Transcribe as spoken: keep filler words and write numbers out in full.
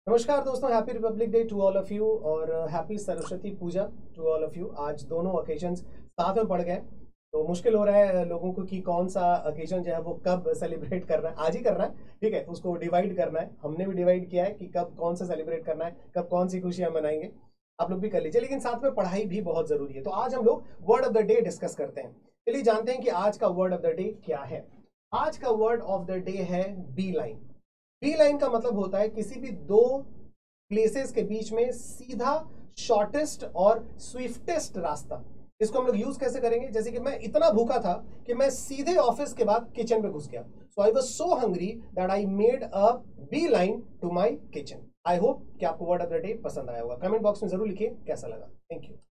नमस्कार दोस्तों, happy Republic Day to all of you और happy Saraswati Puja to all of you. आज दोनों ओकेजन्स साथ में पड़ गए तो मुश्किल हो रहा है लोगों को कि कौन सा ओकेजन जो है वो कब सेलिब्रेट करना है। आज ही करना है, ठीक है, उसको डिवाइड करना है। हमने भी डिवाइड किया है कि कब कौन सा सेलिब्रेट करना है, कब कौन सी खुशियां मनाएंगे। आप लोग भी कर लीजिए, लेकिन साथ में पढ़ाई भी बहुत जरूरी है। तो आज हम लोग word of the day discuss करते हैं। चलिए जानते हैं कि आज का वर्ड ऑफ द डे क्या है। आज का वर्ड ऑफ द डे है बी लाइन। बी लाइन का मतलब होता है किसी भी दो प्लेसेस के बीच में सीधा शॉर्टेस्ट और स्विफ्टेस्ट रास्ता। इसको हम लोग यूज कैसे करेंगे? जैसे कि मैं इतना भूखा था कि मैं सीधे ऑफिस के बाद किचन पे घुस गया। So I was so hungry that I made a bee line to my kitchen. I hope कि आपको वर्ड ऑफ द डे पसंद आया होगा। कमेंट बॉक्स में जरूर लिखिए कैसा लगा। Thank you.